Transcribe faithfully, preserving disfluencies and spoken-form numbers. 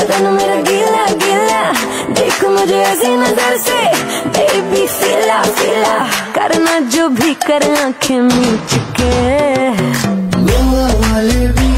बदन मेरा गीला गीला, देख मुझे ऐसी नजर से बेबी फीला फीला, करना जो भी कर आंखें मीच के।